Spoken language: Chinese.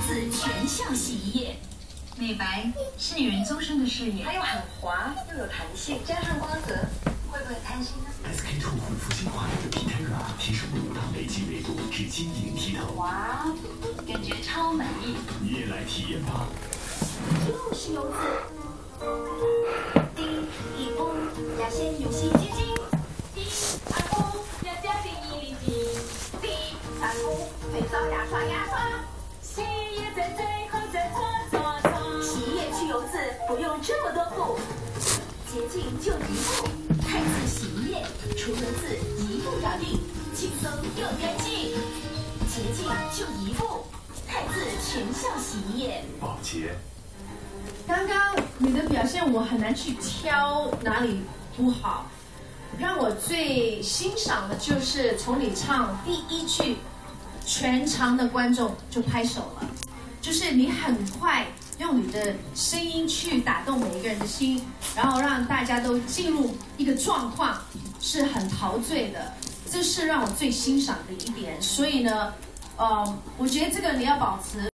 字全效洗衣液。美白是女人终身的事业， 它又很滑又有弹性，加上光泽，会不会很贪心呢 ？SK2 护肤精华液的 Pitera 提升5大美肌维度，至晶莹剔透。 哇，感觉超满意！ 你也来体验吧。 又是油渍。第一步要先用洗洁精。第二步要加进1厘米。第3步肥皂牙刷洗衣液在最后再搓。洗衣液去油渍不用这么多步，洁净就1步。汰渍洗衣液除油渍1步搞定，轻松又干净。洁净就1步，汰渍全效洗衣液。 宝洁。 刚刚你的表现我很难去挑哪里不好，让我最欣赏的就是从你唱第1句，全场的观众就拍手了，就是你很快用你的声音去打动每一个人的心，然后让大家都进入一个状况，是很陶醉的，这是让我最欣赏的一点。所以呢，我觉得这个你要保持。